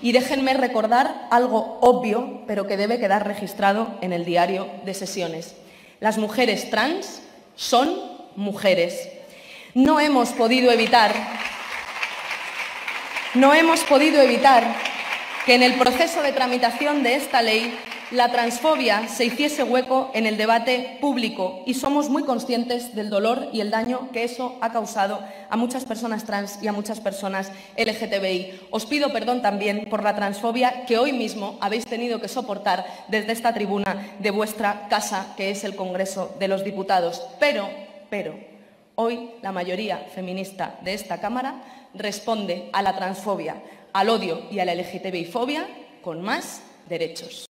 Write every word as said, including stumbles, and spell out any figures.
Y déjenme recordar algo obvio, pero que debe quedar registrado en el diario de sesiones. Las mujeres trans son mujeres. No hemos podido evitar, no hemos podido evitar que en el proceso de tramitación de esta ley la transfobia se hiciese hueco en el debate público y somos muy conscientes del dolor y el daño que eso ha causado a muchas personas trans y a muchas personas L G T B I. Os pido perdón también por la transfobia que hoy mismo habéis tenido que soportar desde esta tribuna de vuestra casa, que es el Congreso de los Diputados. Pero, pero, hoy la mayoría feminista de esta Cámara responde a la transfobia, al odio y a la L G T B I fobia con más derechos.